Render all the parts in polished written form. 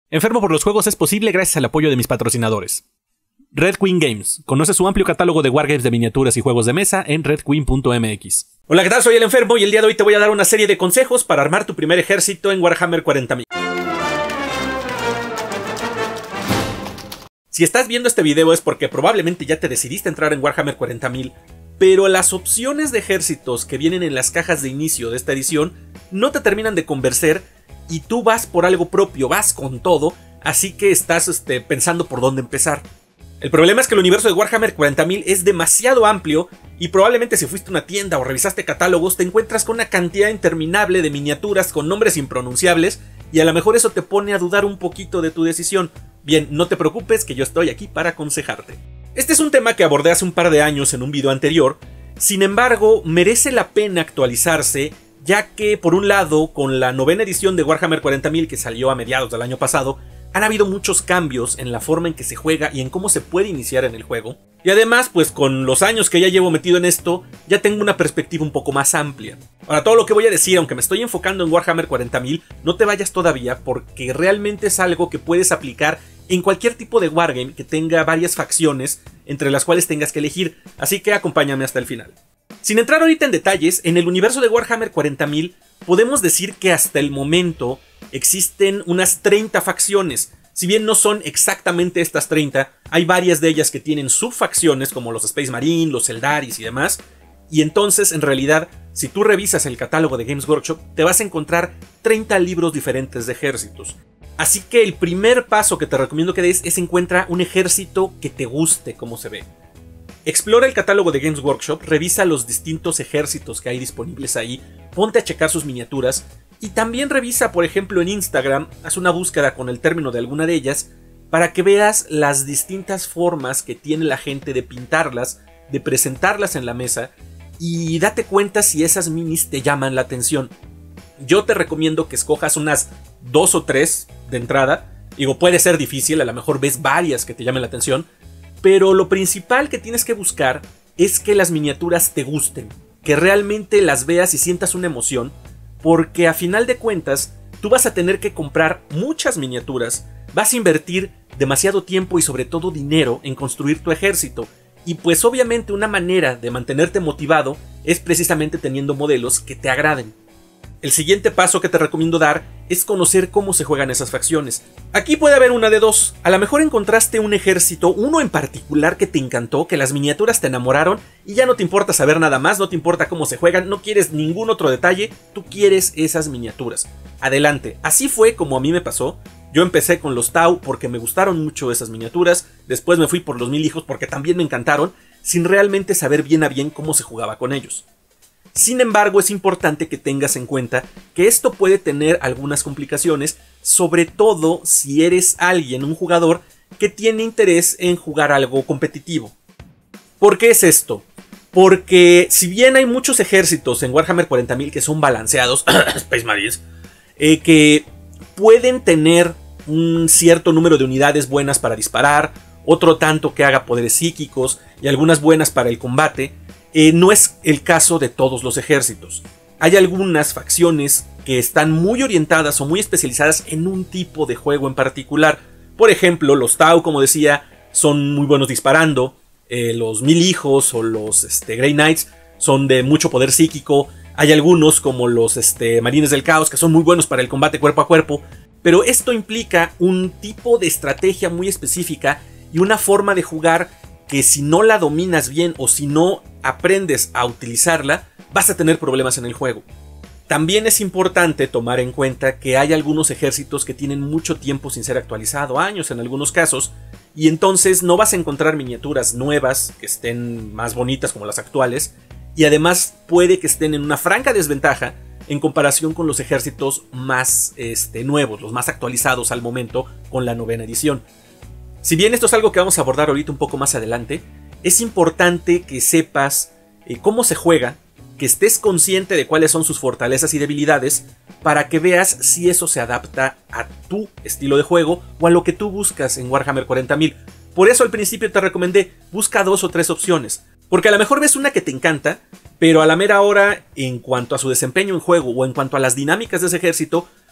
Enfermo por los juegos es posible gracias al apoyo de mis patrocinadores. Red Queen Games. Conoce su amplio catálogo de wargames de miniaturas y juegos de mesa en redqueen.mx. Hola, ¿qué tal? Soy el Enfermo y el día de hoy te voy a dar una serie de consejos para armar tu primer ejército en Warhammer 40.000. Si estás viendo este video es porque probablemente ya te decidiste entrar en Warhammer 40.000, pero las opciones de ejércitos que vienen en las cajas de inicio de esta edición no te terminan de convencer y tú vas por algo propio, vas con todo, así que estás pensando por dónde empezar. El problema es que el universo de Warhammer 40.000 es demasiado amplio y probablemente si fuiste a una tienda o revisaste catálogos te encuentras con una cantidad interminable de miniaturas con nombres impronunciables y a lo mejor eso te pone a dudar un poquito de tu decisión. Bien, no te preocupes que yo estoy aquí para aconsejarte. Este es un tema que abordé hace un par de años en un video anterior, sin embargo merece la pena actualizarse ya que por un lado con la 9ª edición de Warhammer 40.000 que salió a mediados del año pasado, han habido muchos cambios en la forma en que se juega y en cómo se puede iniciar en el juego. Y además, pues con los años que ya llevo metido en esto, ya tengo una perspectiva un poco más amplia. Ahora, todo lo que voy a decir, aunque me estoy enfocando en Warhammer 40.000, no te vayas todavía porque realmente es algo que puedes aplicar en cualquier tipo de wargame que tenga varias facciones entre las cuales tengas que elegir, así que acompáñame hasta el final. Sin entrar ahorita en detalles, en el universo de Warhammer 40.000 podemos decir que hasta el momento existen unas 30 facciones. Si bien no son exactamente estas 30, hay varias de ellas que tienen subfacciones como los Space Marine, los Eldaris y demás. Y entonces, en realidad, si tú revisas el catálogo de Games Workshop, te vas a encontrar 30 libros diferentes de ejércitos. Así que el primer paso que te recomiendo que des es encuentra un ejército que te guste cómo se ve. Explora el catálogo de Games Workshop, revisa los distintos ejércitos que hay disponibles ahí, ponte a checar sus miniaturas y también revisa, por ejemplo, en Instagram, haz una búsqueda con el término de alguna de ellas para que veas las distintas formas que tiene la gente de pintarlas, de presentarlas en la mesa y date cuenta si esas minis te llaman la atención. Yo te recomiendo que escojas unas 2 o 3 de entrada. Digo, puede ser difícil, a lo mejor ves varias que te llamen la atención, pero lo principal que tienes que buscar es que las miniaturas te gusten, que realmente las veas y sientas una emoción, porque a final de cuentas tú vas a tener que comprar muchas miniaturas, vas a invertir demasiado tiempo y sobre todo dinero en construir tu ejército, y pues obviamente una manera de mantenerte motivado es precisamente teniendo modelos que te agraden. El siguiente paso que te recomiendo dar es conocer cómo se juegan esas facciones. Aquí puede haber una de dos. A lo mejor encontraste un ejército, uno en particular que te encantó, que las miniaturas te enamoraron y ya no te importa saber nada más, no te importa cómo se juegan, no quieres ningún otro detalle, tú quieres esas miniaturas. Adelante, así fue como a mí me pasó. Yo empecé con los Tau porque me gustaron mucho esas miniaturas, después me fui por los 1000 hijos porque también me encantaron, sin realmente saber bien a bien cómo se jugaba con ellos. Sin embargo, es importante que tengas en cuenta que esto puede tener algunas complicaciones, sobre todo si eres un jugador que tiene interés en jugar algo competitivo. ¿Por qué es esto? Porque si bien hay muchos ejércitos en Warhammer 40.000 que son balanceados, Space Marines, que pueden tener un cierto número de unidades buenas para disparar, otro tanto que haga poderes psíquicos y algunas buenas para el combate, no es el caso de todos los ejércitos. Hay algunas facciones que están muy orientadas o muy especializadas en un tipo de juego en particular. Por ejemplo, los Tau, como decía, son muy buenos disparando. Los 1000 hijos o los Grey Knights son de mucho poder psíquico. Hay algunos como los Marines del Caos que son muy buenos para el combate cuerpo a cuerpo. Pero esto implica un tipo de estrategia muy específica y una forma de jugar que si no la dominas bien o si no aprendes a utilizarla, vas a tener problemas en el juego. También es importante tomar en cuenta que hay algunos ejércitos que tienen mucho tiempo sin ser actualizado, años en algunos casos, y entonces no vas a encontrar miniaturas nuevas que estén más bonitas como las actuales, y además puede que estén en una franca desventaja en comparación con los ejércitos más nuevos, los más actualizados al momento con la 9ª edición. Si bien esto es algo que vamos a abordar ahorita un poco más adelante, es importante que sepas cómo se juega, que estés consciente de cuáles son sus fortalezas y debilidades, para que veas si eso se adapta a tu estilo de juego o a lo que tú buscas en Warhammer 40.000. Por eso al principio te recomendé, busca 2 o 3 opciones, porque a lo mejor ves una que te encanta, pero a la mera hora, en cuanto a su desempeño en juego o en cuanto a las dinámicas de ese ejército,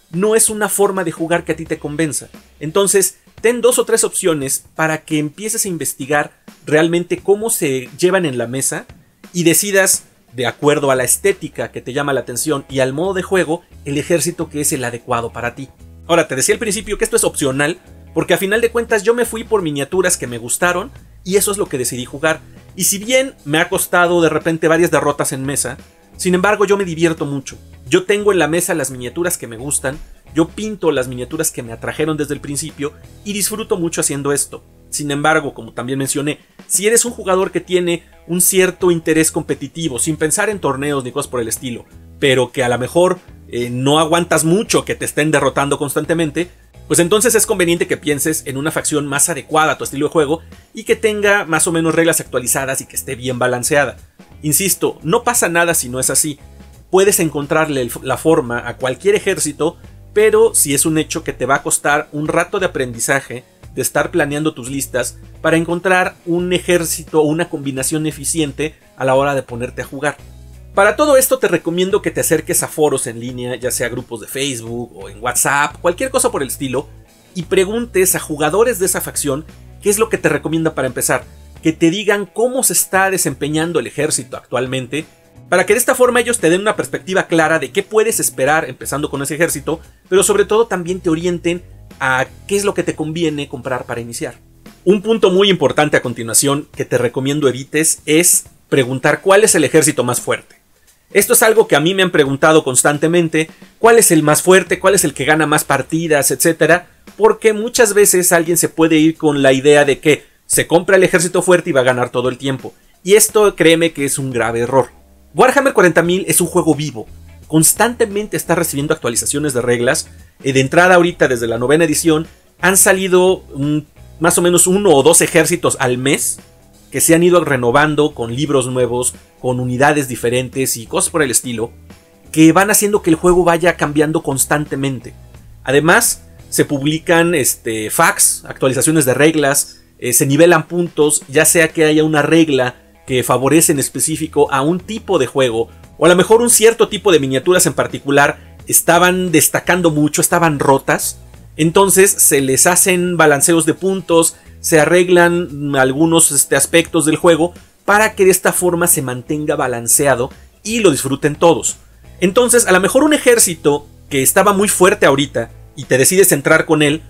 no es una forma de jugar que a ti te convenza. Entonces, ten 2 o 3 opciones para que empieces a investigar realmente cómo se llevan en la mesa y decidas, de acuerdo a la estética que te llama la atención y al modo de juego, el ejército que es el adecuado para ti. Ahora, te decía al principio que esto es opcional, porque a final de cuentas yo me fui por miniaturas que me gustaron y eso es lo que decidí jugar. Y si bien me ha costado de repente varias derrotas en mesa, sin embargo yo me divierto mucho. Yo tengo en la mesa las miniaturas que me gustan, yo pinto las miniaturas que me atrajeron desde el principio y disfruto mucho haciendo esto. Sin embargo, como también mencioné, si eres un jugador que tiene un cierto interés competitivo, sin pensar en torneos ni cosas por el estilo, pero que a lo mejor no aguantas mucho que te estén derrotando constantemente, pues entonces es conveniente que pienses en una facción más adecuada a tu estilo de juego y que tenga más o menos reglas actualizadas y que esté bien balanceada. Insisto, no pasa nada si no es así. Puedes encontrarle la forma a cualquier ejército, pero sí es un hecho que te va a costar un rato de aprendizaje de estar planeando tus listas para encontrar un ejército o una combinación eficiente a la hora de ponerte a jugar. Para todo esto te recomiendo que te acerques a foros en línea, ya sea grupos de Facebook o en WhatsApp, cualquier cosa por el estilo, y preguntes a jugadores de esa facción qué es lo que te recomienda para empezar, que te digan cómo se está desempeñando el ejército actualmente, para que de esta forma ellos te den una perspectiva clara de qué puedes esperar empezando con ese ejército, pero sobre todo también te orienten a qué es lo que te conviene comprar para iniciar. Un punto muy importante a continuación que te recomiendo evites es preguntar cuál es el ejército más fuerte. Esto es algo que a mí me han preguntado constantemente, cuál es el más fuerte, cuál es el que gana más partidas, etcétera, porque muchas veces alguien se puede ir con la idea de que se compra el ejército fuerte y va a ganar todo el tiempo, y esto créeme que es un grave error. Warhammer 40.000 es un juego vivo, constantemente está recibiendo actualizaciones de reglas. De entrada ahorita desde la 9ª edición han salido más o menos 1 o 2 ejércitos al mes que se han ido renovando con libros nuevos, con unidades diferentes y cosas por el estilo, que van haciendo que el juego vaya cambiando constantemente. Además, se publican facts, actualizaciones de reglas, se nivelan puntos, ya sea que haya una regla que favorece en específico a un tipo de juego, o a lo mejor un cierto tipo de miniaturas en particular estaban destacando mucho, estaban rotas, entonces se les hacen balanceos de puntos, se arreglan algunos aspectos del juego para que de esta forma se mantenga balanceado y lo disfruten todos. Entonces, a lo mejor un ejército que estaba muy fuerte ahorita y te decides entrar con él,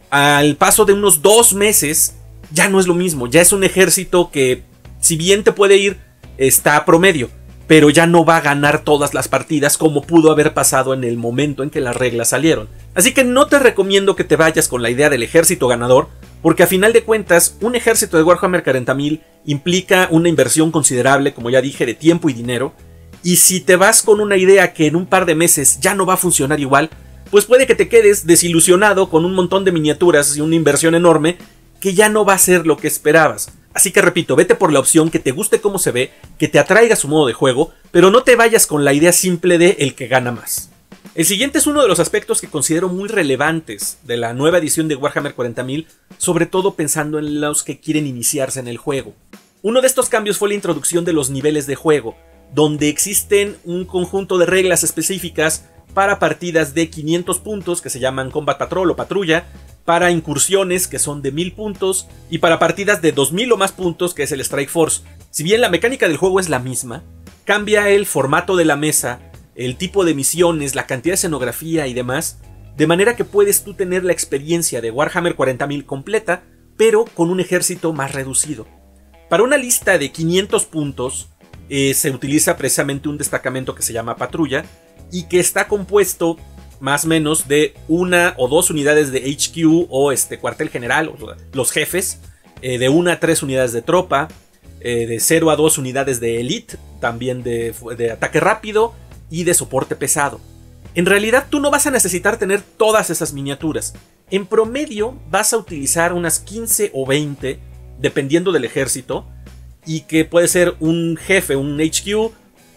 al paso de unos 2 meses ya no es lo mismo, ya es un ejército que si bien te puede ir, está a promedio, pero ya no va a ganar todas las partidas como pudo haber pasado en el momento en que las reglas salieron. Así que no te recomiendo que te vayas con la idea del ejército ganador, porque a final de cuentas un ejército de Warhammer 40.000 implica una inversión considerable, como ya dije, de tiempo y dinero, y si te vas con una idea que en un par de meses ya no va a funcionar igual, pues puede que te quedes desilusionado con un montón de miniaturas y una inversión enorme que ya no va a ser lo que esperabas. Así que repito, vete por la opción que te guste cómo se ve, que te atraiga su modo de juego, pero no te vayas con la idea simple de el que gana más. El siguiente es uno de los aspectos que considero muy relevantes de la nueva edición de Warhammer 40.000, sobre todo pensando en los que quieren iniciarse en el juego. Uno de estos cambios fue la introducción de los niveles de juego, donde existen un conjunto de reglas específicas para partidas de 500 puntos que se llaman Combat Patrol o Patrulla, para incursiones que son de 1000 puntos y para partidas de 2000 o más puntos que es el Strike Force. Si bien la mecánica del juego es la misma, cambia el formato de la mesa, el tipo de misiones, la cantidad de escenografía y demás, de manera que puedes tú tener la experiencia de Warhammer 40.000 completa, pero con un ejército más reducido. Para una lista de 500 puntos se utiliza precisamente un destacamento que se llama Patrulla y que está compuesto más o menos de 1 o 2 unidades de HQ o cuartel general, o los jefes, de 1 a 3 unidades de tropa, de 0 a 2 unidades de elite, también de ataque rápido y de soporte pesado. En realidad tú no vas a necesitar tener todas esas miniaturas. En promedio vas a utilizar unas 15 o 20, dependiendo del ejército, y que puede ser un jefe, un HQ,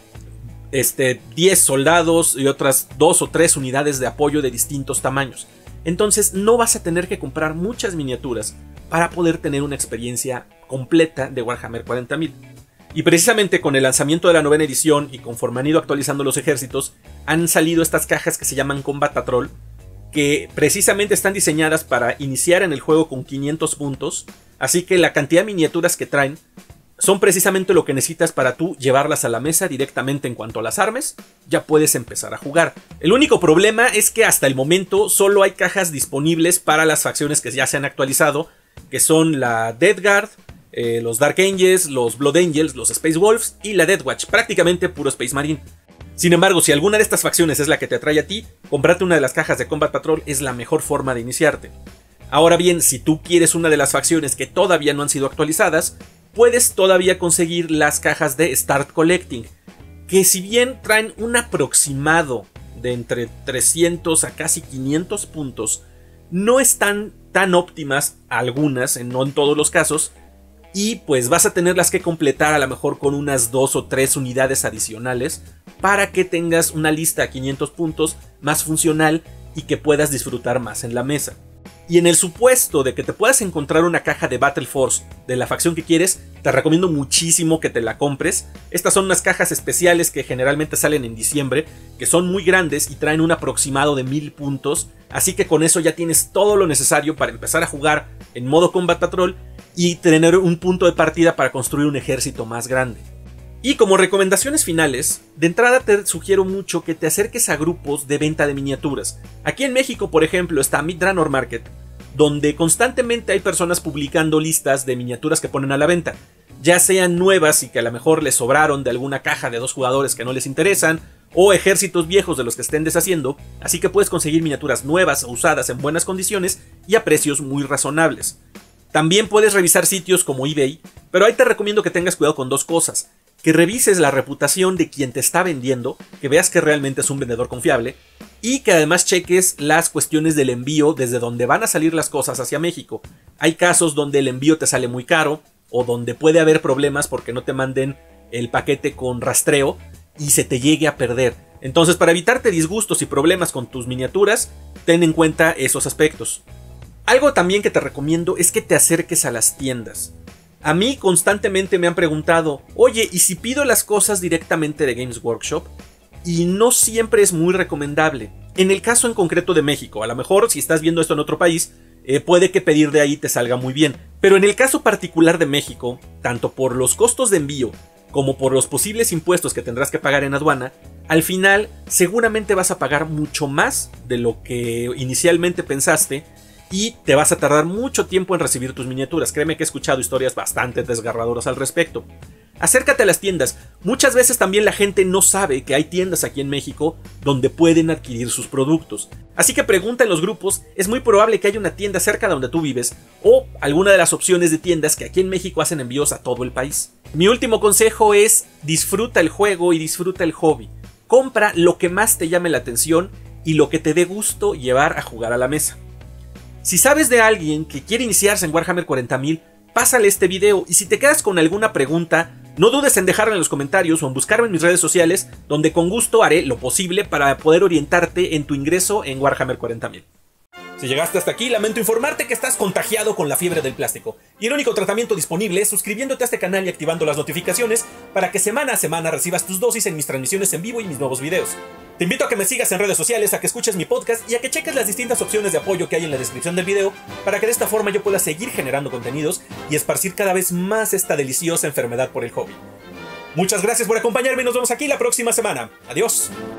10 soldados y otras 2 o 3 unidades de apoyo de distintos tamaños. Entonces no vas a tener que comprar muchas miniaturas para poder tener una experiencia completa de Warhammer 40.000. Y precisamente con el lanzamiento de la 9ª edición y conforme han ido actualizando los ejércitos, han salido estas cajas que se llaman Combat Patrol, que precisamente están diseñadas para iniciar en el juego con 500 puntos, así que la cantidad de miniaturas que traen son precisamente lo que necesitas para tú llevarlas a la mesa directamente. En cuanto a las armes, ya puedes empezar a jugar. El único problema es que hasta el momento solo hay cajas disponibles para las facciones que ya se han actualizado, que son la Death Guard, los Dark Angels, los Blood Angels, los Space Wolves y la Death Watch, prácticamente puro Space Marine. Sin embargo, si alguna de estas facciones es la que te atrae a ti, comprarte una de las cajas de Combat Patrol es la mejor forma de iniciarte. Ahora bien, si tú quieres una de las facciones que todavía no han sido actualizadas, puedes todavía conseguir las cajas de Start Collecting, que si bien traen un aproximado de entre 300 a casi 500 puntos, no están tan óptimas algunas, no en todos los casos, y pues vas a tenerlas que completar a lo mejor con unas 2 o 3 unidades adicionales para que tengas una lista a 500 puntos más funcional y que puedas disfrutar más en la mesa. Y en el supuesto de que te puedas encontrar una caja de Battle Force de la facción que quieres, te recomiendo muchísimo que te la compres. Estas son unas cajas especiales que generalmente salen en diciembre, que son muy grandes y traen un aproximado de 1000 puntos, así que con eso ya tienes todo lo necesario para empezar a jugar en modo Combat Patrol y tener un punto de partida para construir un ejército más grande. Y como recomendaciones finales, de entrada te sugiero mucho que te acerques a grupos de venta de miniaturas. Aquí en México, por ejemplo, está Midranor Market, donde constantemente hay personas publicando listas de miniaturas que ponen a la venta, ya sean nuevas y que a lo mejor les sobraron de alguna caja de 2 jugadores que no les interesan, o ejércitos viejos de los que estén deshaciendo, así que puedes conseguir miniaturas nuevas o usadas en buenas condiciones y a precios muy razonables. También puedes revisar sitios como eBay, pero ahí te recomiendo que tengas cuidado con 2 cosas. Que revises la reputación de quien te está vendiendo, que veas que realmente es un vendedor confiable, y que además cheques las cuestiones del envío desde donde van a salir las cosas hacia México. Hay casos donde el envío te sale muy caro, o donde puede haber problemas porque no te manden el paquete con rastreo y se te llegue a perder. Entonces, para evitarte disgustos y problemas con tus miniaturas, ten en cuenta esos aspectos. Algo también que te recomiendo es que te acerques a las tiendas. A mí constantemente me han preguntado, oye, ¿y si pido las cosas directamente de Games Workshop? Y no siempre es muy recomendable. En el caso en concreto de México, a lo mejor si estás viendo esto en otro país, puede que pedir de ahí te salga muy bien. Pero en el caso particular de México, tanto por los costos de envío como por los posibles impuestos que tendrás que pagar en aduana, al final seguramente vas a pagar mucho más de lo que inicialmente pensaste, y te vas a tardar mucho tiempo en recibir tus miniaturas. Créeme que he escuchado historias bastante desgarradoras al respecto. Acércate a las tiendas. Muchas veces también la gente no sabe que hay tiendas aquí en México donde pueden adquirir sus productos. Así que pregunta en los grupos, es muy probable que haya una tienda cerca de donde tú vives o alguna de las opciones de tiendas que aquí en México hacen envíos a todo el país. Mi último consejo es disfruta el juego y disfruta el hobby. Compra lo que más te llame la atención y lo que te dé gusto llevar a jugar a la mesa. Si sabes de alguien que quiere iniciarse en Warhammer 40.000, pásale este video, y si te quedas con alguna pregunta, no dudes en dejarla en los comentarios o en buscarme en mis redes sociales, donde con gusto haré lo posible para poder orientarte en tu ingreso en Warhammer 40.000. Si llegaste hasta aquí, lamento informarte que estás contagiado con la fiebre del plástico, y el único tratamiento disponible es suscribiéndote a este canal y activando las notificaciones para que semana a semana recibas tus dosis en mis transmisiones en vivo y mis nuevos videos. Te invito a que me sigas en redes sociales, a que escuches mi podcast y a que cheques las distintas opciones de apoyo que hay en la descripción del video para que de esta forma yo pueda seguir generando contenidos y esparcir cada vez más esta deliciosa enfermedad por el hobby. Muchas gracias por acompañarme y nos vemos aquí la próxima semana. Adiós.